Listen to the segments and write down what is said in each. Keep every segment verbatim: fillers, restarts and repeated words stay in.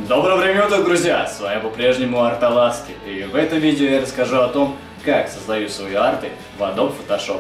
Доброго времени уток, друзья! С вами по-прежнему Арталаски, и в этом видео я расскажу о том, как создаю свои арты в Adobe Photoshop.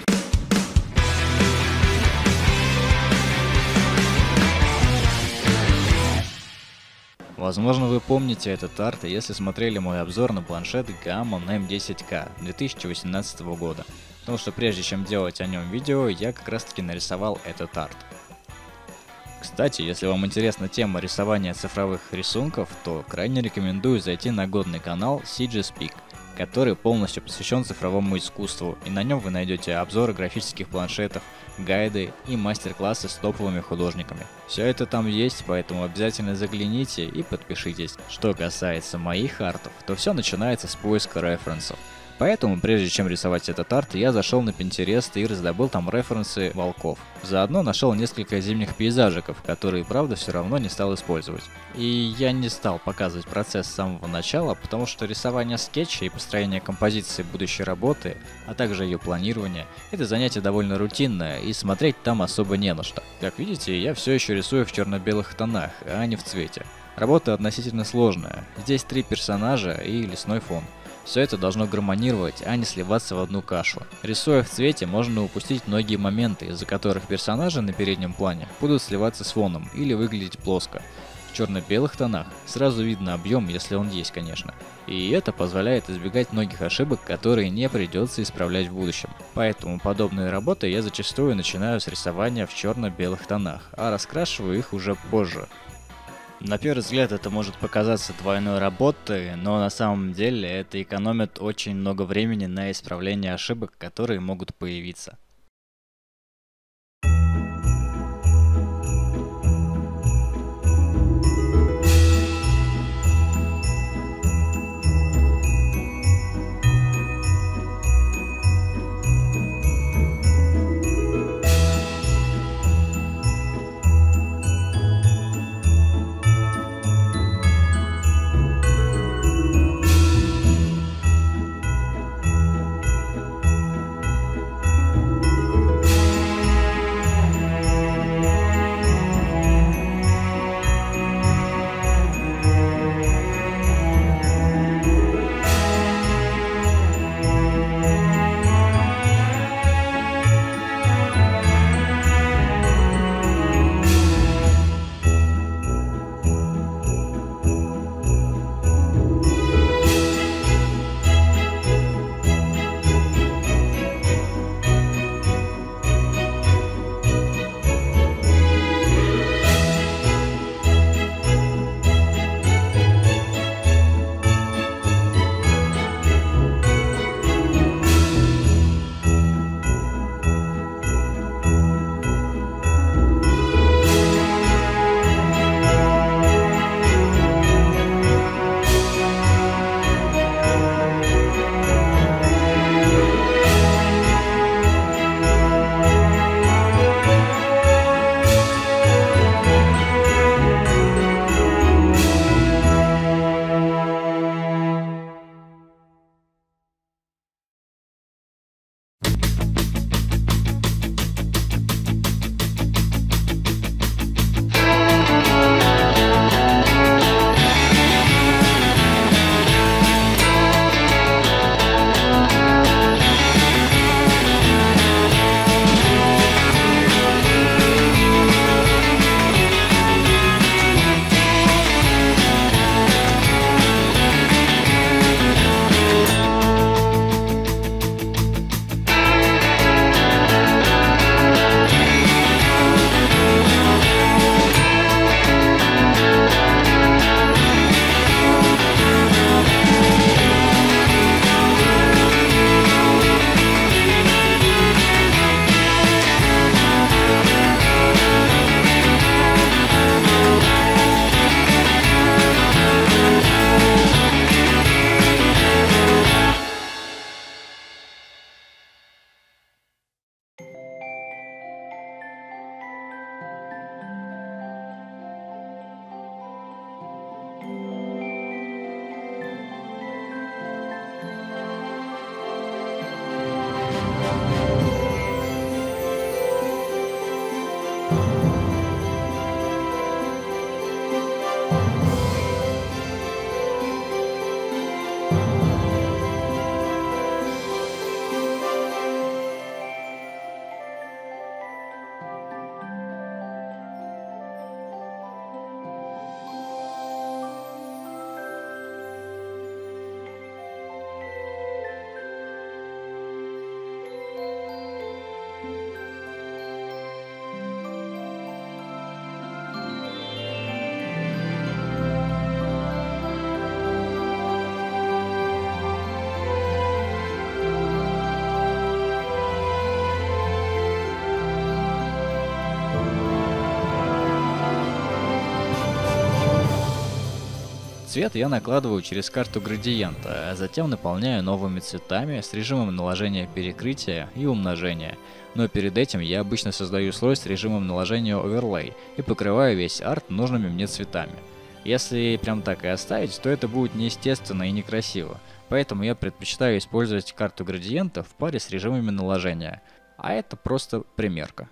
Возможно, вы помните этот арт, если смотрели мой обзор на планшет Gammon эм десять ка две тысячи восемнадцатого года, потому что прежде чем делать о нем видео, я как раз таки нарисовал этот арт. Кстати, если вам интересна тема рисования цифровых рисунков, то крайне рекомендую зайти на годный канал си джи Speak, который полностью посвящен цифровому искусству, и на нем вы найдете обзоры графических планшетов, гайды и мастер-классы с топовыми художниками. Все это там есть, поэтому обязательно загляните и подпишитесь. Что касается моих артов, то все начинается с поиска референсов. Поэтому, прежде чем рисовать этот арт, я зашел на Pinterest и раздобыл там референсы волков. Заодно нашел несколько зимних пейзажиков, которые, правда, все равно не стал использовать. И я не стал показывать процесс с самого начала, потому что рисование скетча и построение композиции будущей работы, а также ее планирование, это занятие довольно рутинное, и смотреть там особо не на что. Как видите, я все еще рисую в черно-белых тонах, а не в цвете. Работа относительно сложная. Здесь три персонажа и лесной фон. Все это должно гармонировать, а не сливаться в одну кашу. Рисуя в цвете, можно упустить многие моменты, из-за которых персонажи на переднем плане будут сливаться с фоном или выглядеть плоско. В черно-белых тонах сразу видно объем, если он есть, конечно. И это позволяет избегать многих ошибок, которые не придется исправлять в будущем. Поэтому подобные работы я зачастую начинаю с рисования в черно-белых тонах, а раскрашиваю их уже позже. На первый взгляд это может показаться двойной работой, но на самом деле это экономит очень много времени на исправление ошибок, которые могут появиться. Цвет я накладываю через карту градиента, а затем наполняю новыми цветами с режимом наложения перекрытия и умножения. Но перед этим я обычно создаю слой с режимом наложения Overlay и покрываю весь арт нужными мне цветами. Если прям так и оставить, то это будет неестественно и некрасиво, поэтому я предпочитаю использовать карту градиента в паре с режимами наложения. А это просто примерка.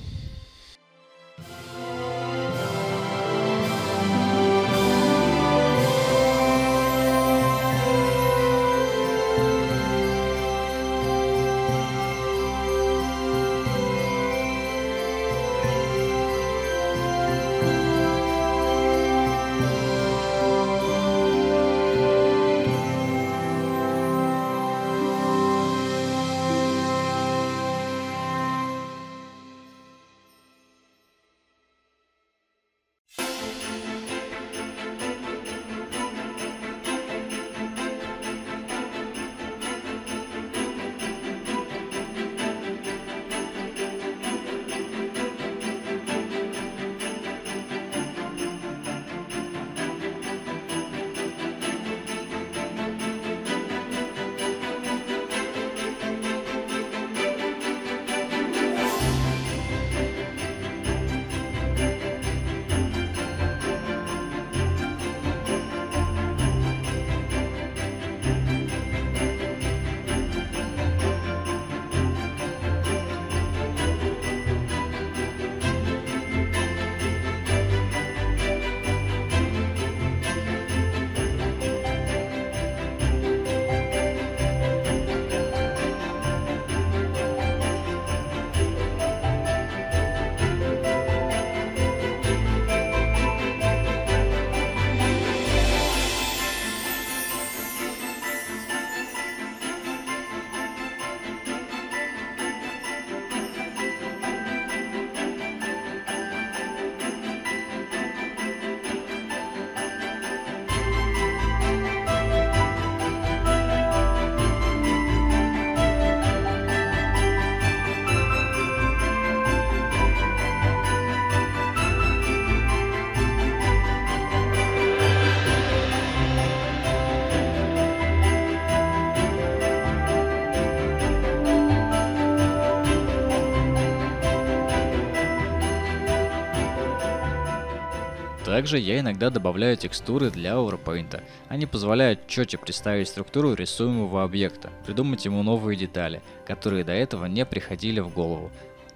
Также я иногда добавляю текстуры для Overpaint. Они позволяют четче представить структуру рисуемого объекта, придумать ему новые детали, которые до этого не приходили в голову.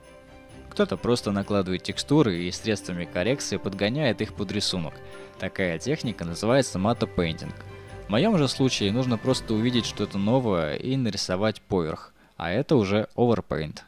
Кто-то просто накладывает текстуры и средствами коррекции подгоняет их под рисунок. Такая техника называется Matte Painting. В моем же случае нужно просто увидеть что-то новое и нарисовать поверх, а это уже Overpaint.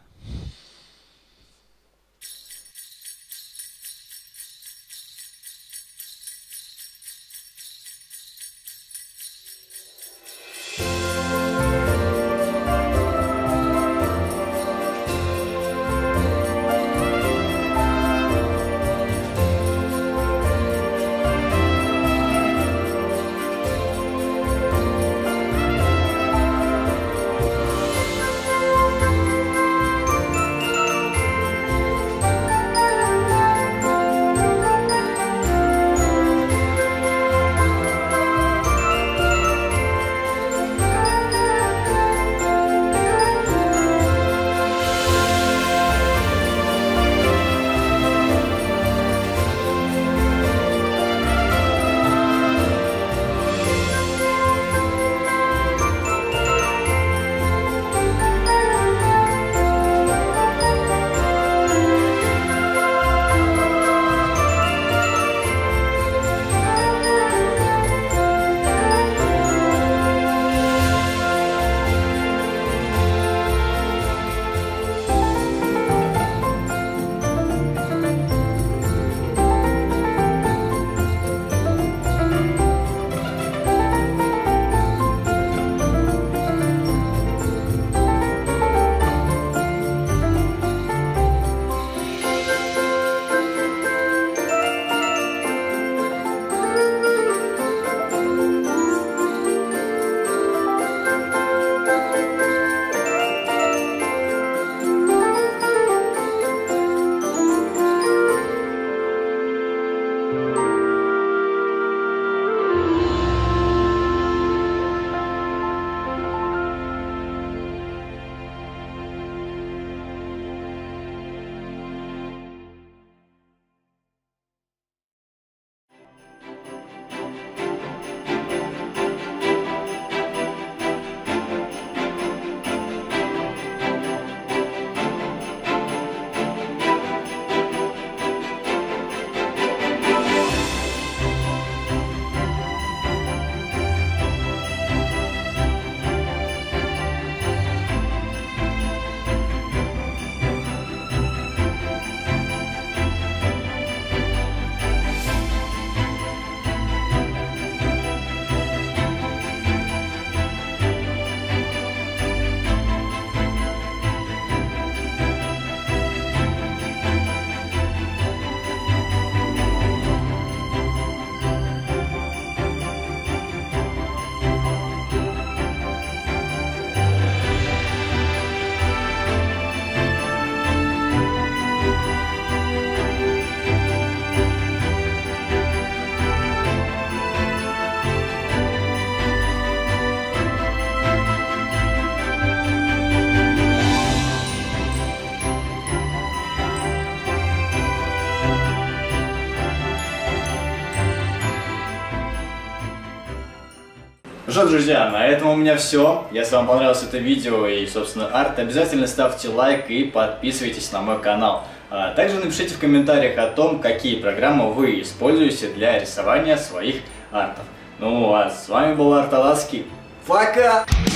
что, друзья, на этом у меня все. Если вам понравилось это видео и, собственно, арт, обязательно ставьте лайк и подписывайтесь на мой канал. А также напишите в комментариях о том, какие программы вы используете для рисования своих артов. Ну а с вами был Арталаский. Пока!